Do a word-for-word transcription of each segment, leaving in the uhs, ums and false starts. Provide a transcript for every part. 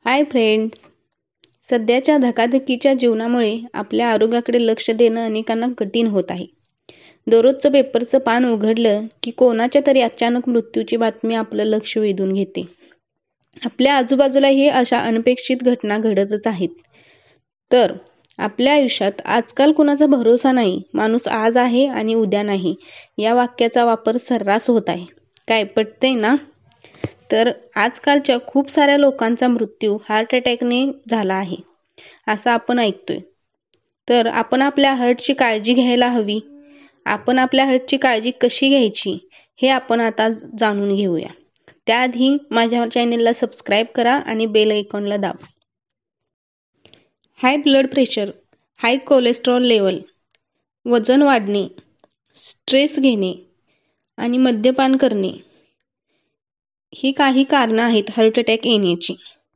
Hi friends. सध्याच्या धकाधकीच्या जीवनामुळे आपल्या आरोग्याकडे लक्ष देणं अनेकांना कठीण होत आहे. दररोजचं पेपरचं पान उघडलं की कोणाच्या तरी अचानक मृत्यूची बातमी आपलं लक्ष वेधून घेते. आपल्या आजूबाजूलाही अशा अनपेक्षित घटना घडतच आहेत. तर आपल्या आयुष्यात आजकाल कुणाचा भरोसा नाही, माणूस आज आहे आणि उद्या नाही, या वाक्याचा वापर सर्रास होत आहे. काय पटतंय ना? तर आजकालच्या खूप साऱ्या लोकांचा मृत्यू हार्ट अटॅकने झाला आहे असं आपण ऐकतोय. तर आपण आपल्या हार्टची काळजी घ्यायला हवी. आपण आपल्या हार्टची काळजी कशी घ्यायची हे आपण आता जाणून घेऊया. त्याआधी माझ्या चॅनेलला सबस्क्राईब करा आणि बेल आयकॉनला दाबा. High blood pressure, high cholesterol level, वजन वाढणे, स्ट्रेस घेणे आणि मद्यपान करणे ही काही कारणं आहेत हार्ट अटॅक येण्याची.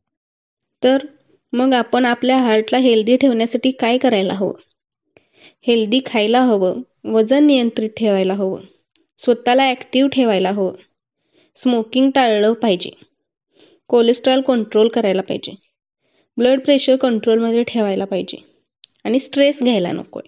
तर मग आपण आपल्या हार्टला हेल्दी ठेवण्यासाठी काय करायला हवं? हेल्दी खायला हवं, वजन नियंत्रित ठेवायला हवं, स्वतःला ॲक्टिव्ह ठेवायला हवं, स्मोकिंग टाळलं पाहिजे, कोलेस्ट्रॉल कंट्रोल करायला पाहिजे, ब्लड प्रेशर कंट्रोलमध्ये ठेवायला पाहिजे आणि स्ट्रेस घ्यायला नको.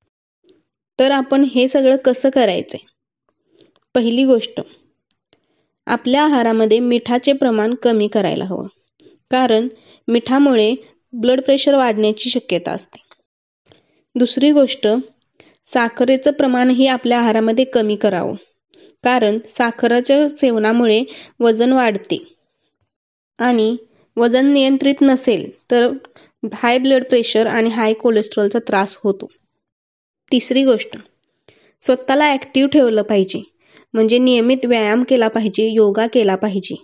तर आपण हे सगळं कसं करायचं? पहिली गोष्ट, आपल्या आहारामध्ये मिठाचे प्रमाण कमी करायला हवं, कारण मिठामुळे ब्लड प्रेशर वाढण्याची शक्यता असते. दुसरी गोष्ट, साखरेचं प्रमाणही आपल्या आहारामध्ये कमी करावं, कारण साखरेच्या सेवनामुळे वजन वाढते आणि वजन नियंत्रित नसेल तर हाय ब्लड प्रेशर आणि हाय कोलेस्ट्रॉलचा त्रास होतो. तिसरी गोष्ट, स्वतःला ॲक्टिव्ह ठेवलं पाहिजे, म्हणजे नियमित व्यायाम केला पाहिजे, योगा केला पाहिजे.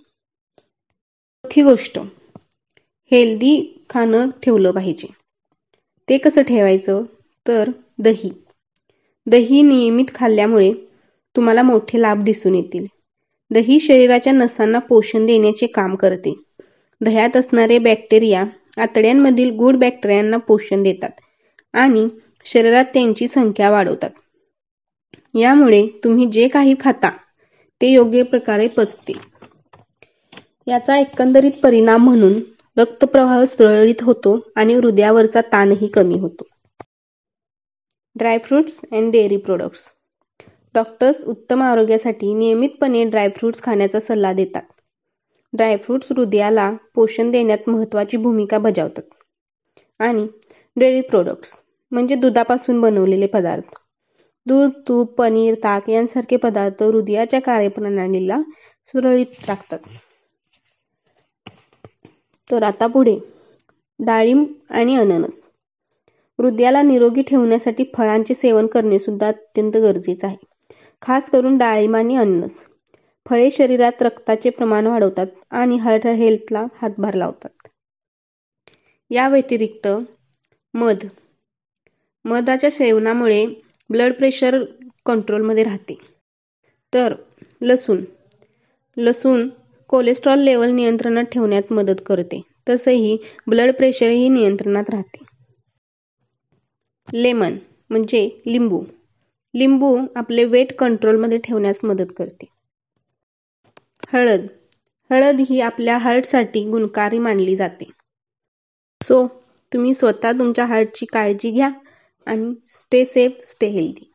चौथी गोष्ट, हेल्दी खाणं ठेवलं पाहिजे. ते कसं ठेवायचं? तर दही दही नियमित खाल्ल्यामुळे तुम्हाला मोठे लाभ दिसून येतील. दही शरीराच्या नसांना पोषण देण्याचे काम करते. दह्यात असणारे बॅक्टेरिया आतड्यांमधील गुड बॅक्टेरियांना पोषण देतात आणि शरीरात त्यांची संख्या वाढवतात. यामुळे तुम्ही जे काही खाता ते योग्य प्रकारे पचते. याचा एकंदरीत परिणाम म्हणून रक्तप्रवाह सुरळीत होतो आणि हृदयावरचा ताणही कमी होतो. Dry fruits and dairy products. Doctors उत्तम आरोग्यासाठी नियमितपणे ड्रायफ्रुट्स खाण्याचा सल्ला देतात. ड्रायफ्रुट्स हृदयाला पोषण देण्यात महत्त्वाची भूमिका बजावतात. आणि डेअरी प्रोडक्ट्स म्हणजे दुधापासून बनवलेले पदार्थ. दूध, तूप, पनीर, ताक यांसारखे पदार्थ हृदयाच्या कार्यप्रणालीला सुरळीत राखतात. तर आता पुढे, डाळिंब आणि अननस. हृदयाला निरोगी ठेवण्यासाठी फळांचे सेवन करणे सुद्धा अत्यंत गरजेचं आहे, खास करून डाळिंब आणि अननस. फळे शरीरात रक्ताचे प्रमाण वाढवतात आणि हार्ट हेल्थला हातभार लावतात. या व्यतिरिक्त मध मधाच्या सेवनामुळे ब्लड प्रेशर कंट्रोलमध्ये राहते. तर लसूण लसूण कोलेस्ट्रॉल लेवल नियंत्रणात ठेवण्यात मदत करते, तसेही ब्लड प्रेशरही नियंत्रणात राहते. लेमन म्हणजे लिंबू लिंबू आपले वेट कंट्रोलमध्ये ठेवण्यास मदत करते. हळद हळद ही आपल्या हार्टसाठी गुणकारी मानली जाते. सो तुम्ही स्वतः तुमच्या हार्टची काळजी घ्या आणि स्टे सेफ, स्टे हेल्दी.